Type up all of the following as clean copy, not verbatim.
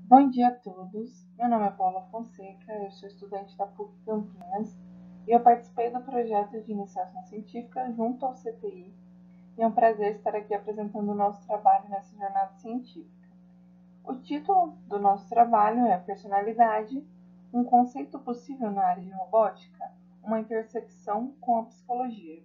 Bom dia a todos, meu nome é Paula Fonseca, eu sou estudante da PUC Campinas e eu participei do projeto de iniciação científica junto ao CTI e é um prazer estar aqui apresentando o nosso trabalho nessa jornada científica. O título do nosso trabalho é Personalidade, um conceito possível na área de robótica, uma intersecção com a psicologia.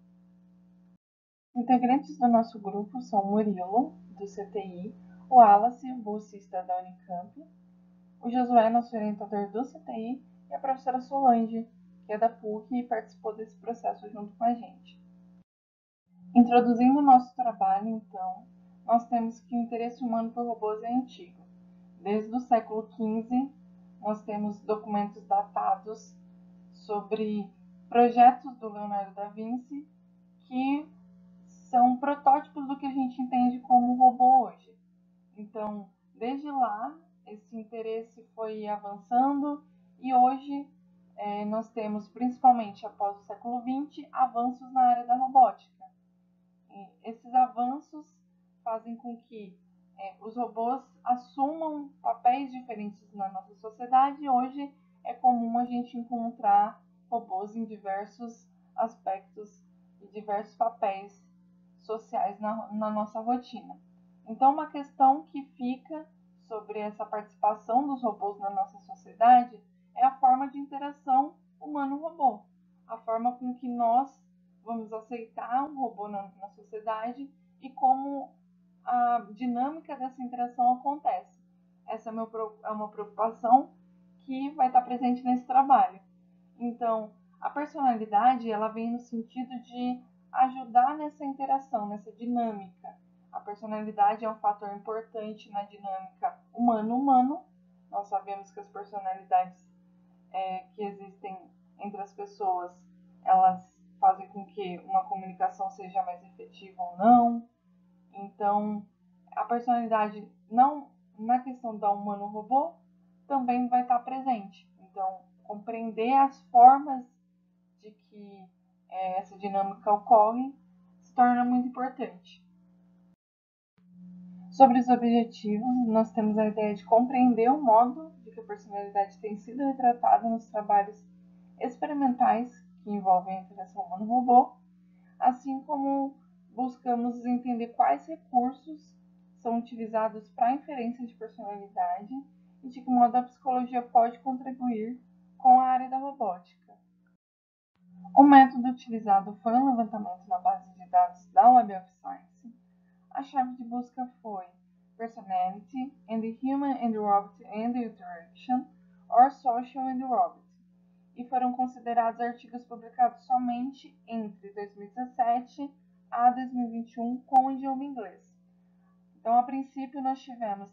Integrantes do nosso grupo são o Murilo, do CTI, o Wallace, bolsista da Unicamp, o Josué, nosso orientador do CTI, e a professora Solange, que é da PUC e participou desse processo junto com a gente. Introduzindo o nosso trabalho, então, nós temos que o interesse humano por robôs é antigo. Desde o século XV, nós temos documentos datados sobre projetos do Leonardo da Vinci que são protótipos do que a gente entende como robô hoje. Então, desde lá, esse interesse foi avançando e hoje nós temos, principalmente após o século XX, avanços na área da robótica. E esses avanços fazem com que os robôs assumam papéis diferentes na nossa sociedade e hoje é comum a gente encontrar robôs em diversos aspectos e diversos papéis sociais na nossa rotina. Então, uma questão que fica sobre essa participação dos robôs na nossa sociedade é a forma de interação humano-robô, a forma com que nós vamos aceitar um robô na sociedade e como a dinâmica dessa interação acontece. Essa é uma preocupação que vai estar presente nesse trabalho. Então, a personalidade ela vem no sentido de ajudar nessa interação, nessa dinâmica. A personalidade é um fator importante na dinâmica humano-humano. Nós sabemos que as personalidades que existem entre as pessoas, elas fazem com que uma comunicação seja mais efetiva ou não. Então, a personalidade não na questão da humano-robô também vai estar presente. Então, compreender as formas de que essa dinâmica ocorre se torna muito importante. Sobre os objetivos, nós temos a ideia de compreender o modo de que a personalidade tem sido retratada nos trabalhos experimentais que envolvem a interação humano-robô, assim como buscamos entender quais recursos são utilizados para a inferência de personalidade e de que modo a psicologia pode contribuir com a área da robótica. O método utilizado foi um levantamento na base de dados da Web of Science. A chave de busca foi Personality and the Human and the Robot and the Interaction, or Social and the Robot, e foram considerados artigos publicados somente entre 2017 a 2021 com o idioma inglês. Então, a princípio, nós tivemos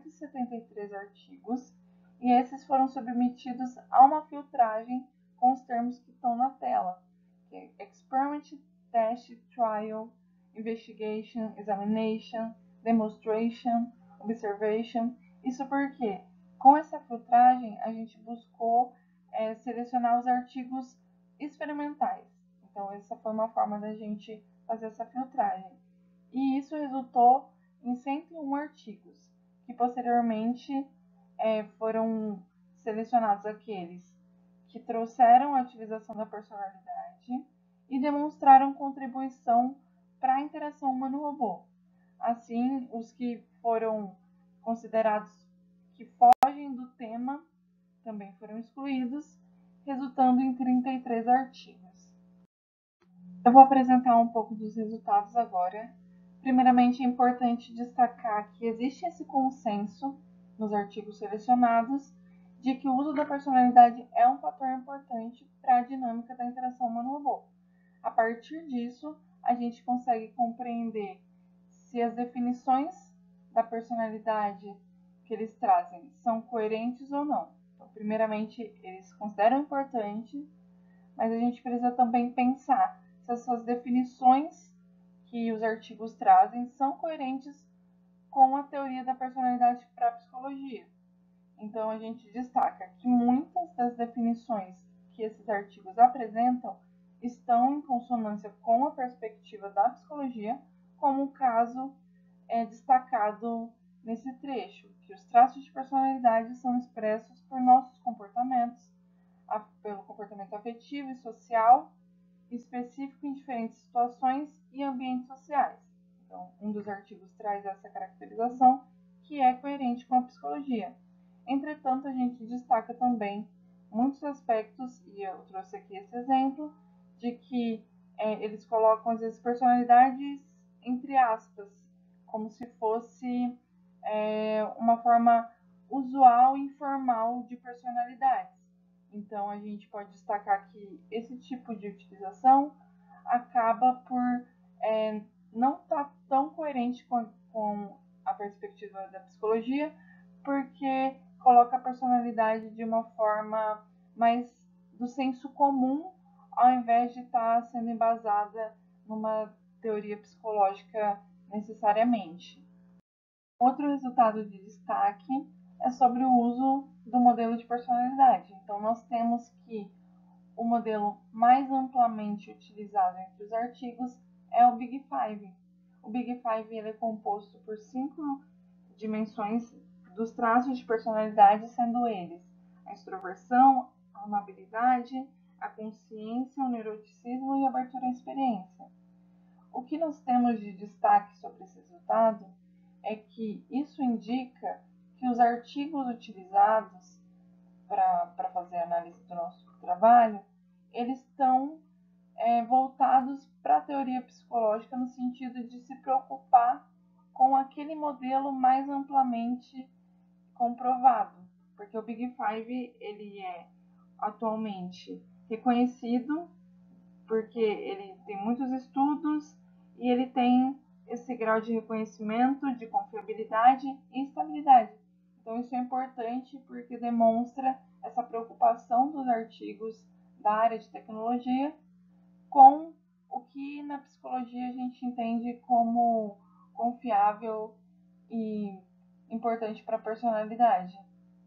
373 artigos e esses foram submetidos a uma filtragem com os termos que estão na tela, que é Experiment, Test, Trial, Investigation, Examination, Demonstration, Observation. Isso porque, com essa filtragem, a gente buscou selecionar os artigos experimentais. Então, essa foi uma forma da gente fazer essa filtragem. E isso resultou em 101 artigos, que posteriormente foram selecionados aqueles que trouxeram a utilização da personalidade e demonstraram contribuição para a interação humano-robô. Assim, os que foram considerados que fogem do tema também foram excluídos, resultando em 33 artigos. Eu vou apresentar um pouco dos resultados agora. Primeiramente, é importante destacar que existe esse consenso nos artigos selecionados de que o uso da personalidade é um fator importante para a dinâmica da interação humano-robô. A partir disso, a gente consegue compreender se as definições da personalidade que eles trazem são coerentes ou não. Então, primeiramente, eles consideram importante, mas a gente precisa também pensar se essas definições que os artigos trazem são coerentes com a teoria da personalidade para a psicologia. Então, a gente destaca que muitas das definições que esses artigos apresentam estão em consonância com a perspectiva da psicologia, como o caso destacado nesse trecho, que os traços de personalidade são expressos por nossos comportamentos, pelo comportamento afetivo e social, específico em diferentes situações e ambientes sociais. Então, um dos artigos traz essa caracterização, que é coerente com a psicologia. Entretanto, a gente destaca também muitos aspectos, e eu trouxe aqui esse exemplo, de que eles colocam, às vezes, personalidades entre aspas, como se fosse uma forma usual e informal de personalidades. Então, a gente pode destacar que esse tipo de utilização acaba por não estar tão coerente com a perspectiva da psicologia, porque coloca a personalidade de uma forma mais do senso comum, ao invés de estar sendo embasada numa teoria psicológica necessariamente. Outro resultado de destaque é sobre o uso do modelo de personalidade. Então, nós temos que o modelo mais amplamente utilizado entre os artigos é o Big Five. O Big Five ele é composto por 5 dimensões dos traços de personalidade, sendo eles a extroversão, a amabilidade, a consciência, o neuroticismo e a abertura à experiência. O que nós temos de destaque sobre esse resultado é que isso indica que os artigos utilizados para fazer a análise do nosso trabalho, eles estão voltados para a teoria psicológica no sentido de se preocupar com aquele modelo mais amplamente comprovado, porque o Big Five ele é atualmente reconhecido porque ele tem muitos estudos e ele tem esse grau de reconhecimento, de confiabilidade e estabilidade. Então isso é importante porque demonstra essa preocupação dos artigos da área de tecnologia com o que na psicologia a gente entende como confiável e importante para a personalidade.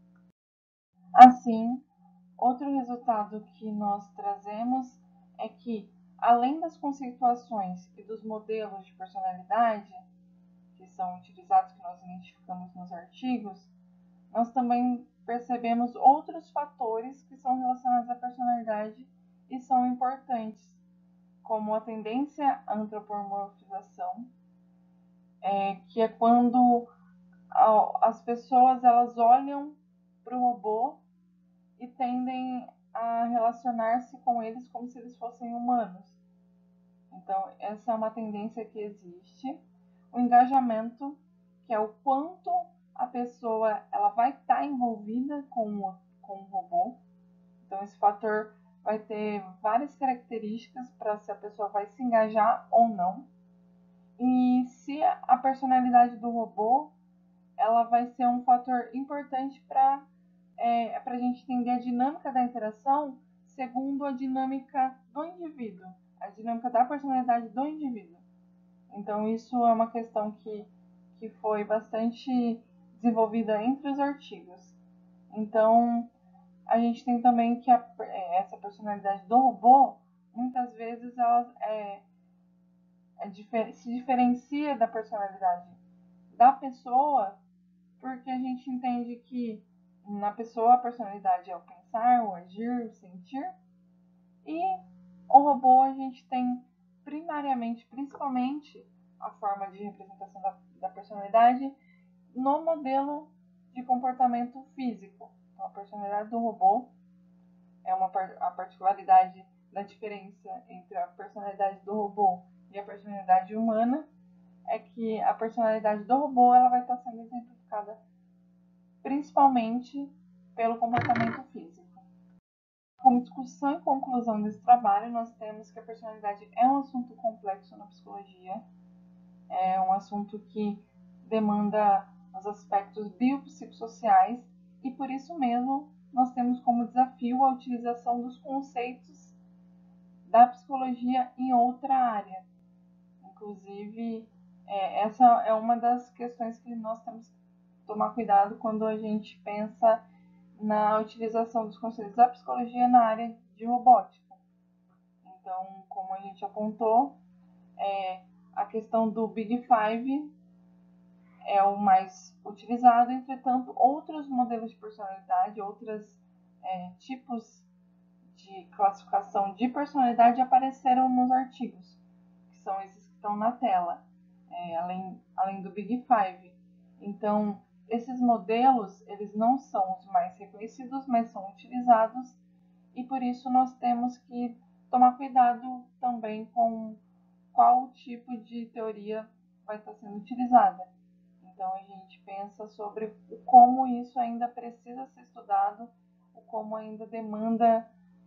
Assim, outro resultado que nós trazemos é que, além das conceituações e dos modelos de personalidade que são utilizados, que nós identificamos nos artigos, nós também percebemos outros fatores que são relacionados à personalidade e são importantes, como a tendência à antropomorfização, que é quando as pessoas elas olham para o robô e tendem a relacionar-se com eles como se eles fossem humanos. Então, essa é uma tendência que existe. O engajamento, que é o quanto a pessoa ela vai estar envolvida com o robô. Então, esse fator vai ter várias características para se a pessoa vai se engajar ou não. E se a personalidade do robô ela vai ser um fator importante para a gente entender a dinâmica da interação segundo a dinâmica do indivíduo, a dinâmica da personalidade do indivíduo. Então, isso é uma questão que foi bastante desenvolvida entre os artigos. Então, a gente tem também que essa personalidade do robô, muitas vezes, ela se diferencia da personalidade da pessoa, porque a gente entende que na pessoa a personalidade é o pensar, o agir, o sentir, e o robô a gente tem primariamente, principalmente, a forma de representação da personalidade no modelo de comportamento físico. Então, a personalidade do robô é a particularidade da diferença entre a personalidade do robô e a personalidade humana, é que a personalidade do robô ela vai estar sendo exemplificada principalmente pelo comportamento físico. Como discussão e conclusão desse trabalho, nós temos que a personalidade é um assunto complexo na psicologia, é um assunto que demanda os aspectos biopsicossociais e por isso mesmo nós temos como desafio a utilização dos conceitos da psicologia em outra área. Inclusive, essa é uma das questões que nós temos que tomar cuidado quando a gente pensa na utilização dos conceitos da psicologia na área de robótica. Então, como a gente apontou, a questão do Big Five é o mais utilizado. Entretanto, outros modelos de personalidade, outros tipos de classificação de personalidade apareceram nos artigos, que são esses que estão na tela, além do Big Five. Então, esses modelos, eles não são os mais reconhecidos, mas são utilizados, e por isso nós temos que tomar cuidado também com qual tipo de teoria vai estar sendo utilizada. Então, a gente pensa sobre como isso ainda precisa ser estudado, como ainda demanda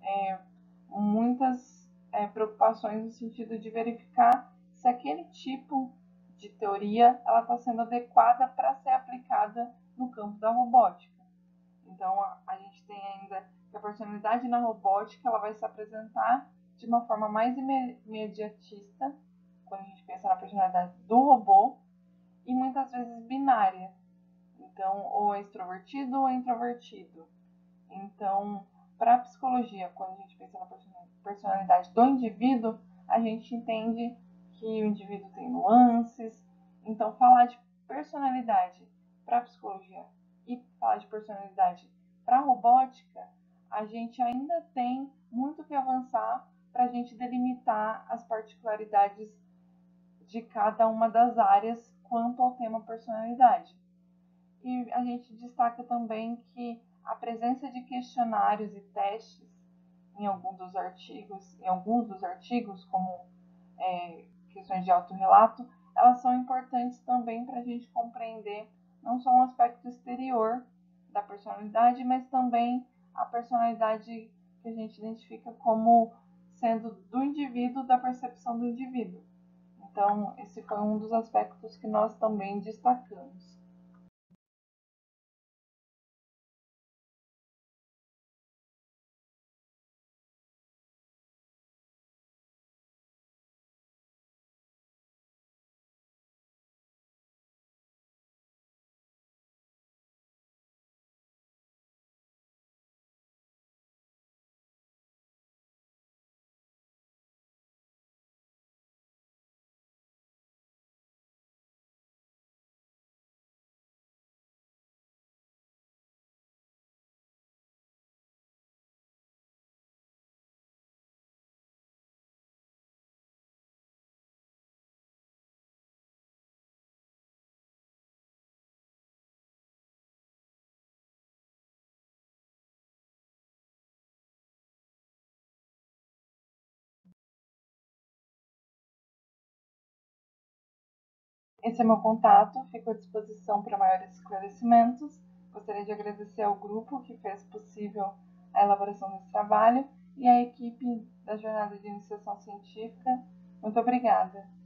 muitas preocupações no sentido de verificar se aquele tipo de teoria está sendo adequada para ser aplicada no campo da robótica. Então, a gente tem ainda que a personalidade na robótica ela vai se apresentar de uma forma mais imediatista, quando a gente pensa na personalidade do robô, e muitas vezes binária. Então, ou é extrovertido ou é introvertido. Então, para a psicologia, quando a gente pensa na personalidade do indivíduo, a gente entende que o indivíduo tem nuances. Então, falar de personalidade para a psicologia e falar de personalidade para a robótica, a gente ainda tem muito que avançar para a gente delimitar as particularidades de cada uma das áreas quanto ao tema personalidade. E a gente destaca também que a presença de questionários e testes em alguns dos artigos, como questões de autorrelato, elas são importantes também para a gente compreender não só um aspecto exterior da personalidade, mas também a personalidade que a gente identifica como sendo do indivíduo, da percepção do indivíduo. Então, esse foi um dos aspectos que nós também destacamos. Esse é meu contato, fico à disposição para maiores esclarecimentos. Gostaria de agradecer ao grupo que fez possível a elaboração desse trabalho e à equipe da Jornada de Iniciação Científica. Muito obrigada.